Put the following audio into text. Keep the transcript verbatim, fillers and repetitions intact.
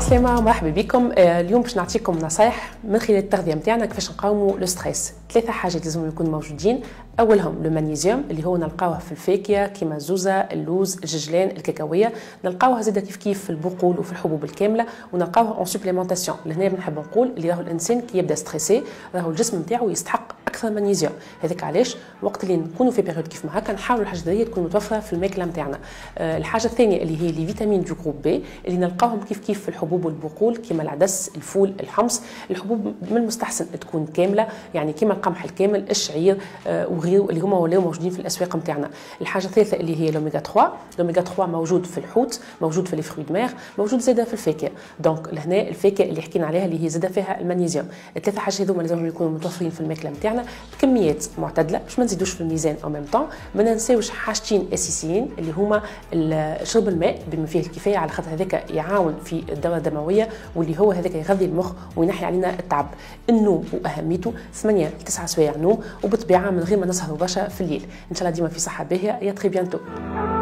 السلامة ومرحبا بكم. اليوم باش نعطيكم نصايح من خلال التغذية نتاعنا كيفاش نقاوموا لو ستريس. ثلاثة حاجات لازم يكونوا موجودين. أولهم لو مغنيسيوم اللي هو نلقاوه في الفاكهة كيما الزوزة، اللوز، الججلان، الكاكاوية. نلقاوه زاده كيف كيف في البقول وفي الحبوب الكاملة، ونلقاوه اون سوبليمونتاسيون. لهنا بنحب نقول اللي راهو الإنسان كي يبدا ستريسي راهو الجسم نتاعو يستحق اكثر مغنيسيوم. هذاك علاش وقت اللي نكونوا في بيريود كيف ما هكا نحاولوا الحاجه هذه تكون متوفره في الماكله نتاعنا. أه الحاجه الثانيه اللي هي لي فيتامين دو جروب بي اللي نلقاوهم كيف كيف في الحبوب والبقول كيما العدس، الفول، الحمص. الحبوب من المستحسن تكون كامله، يعني كيما القمح الكامل، الشعير أه وغيره اللي هما ولاو موجودين في الاسواق نتاعنا. الحاجه الثالثه اللي هي لوميغا ثلاثة. لوميغا ثلاثة موجود في الحوت، موجود في لي فروي دو مير، موجود زاده في الفاكهه. دونك لهنا الفاكهه اللي حكينا عليها اللي هي زاده فيها المغنيسيوم. الثلاثه حاجات هذوما لازم يكونوا متوفرين في الماكله نتاعنا بكميات معتدله باش ما نزيدوش في الميزان او ميم طون. ما ننساوش حاجتين اساسيين اللي هما شرب الماء بما فيه الكفايه، على خاطر هذاك يعاون في الدوره الدمويه واللي هو هذاك يغذي المخ وينحي علينا التعب. النوم واهميته ثمانية لتسعة سوايع نوم، وبالطبيعه من غير ما نسهروا برشا في الليل. ان شاء الله ديما في صحه باهيه. يا تري بيانتو.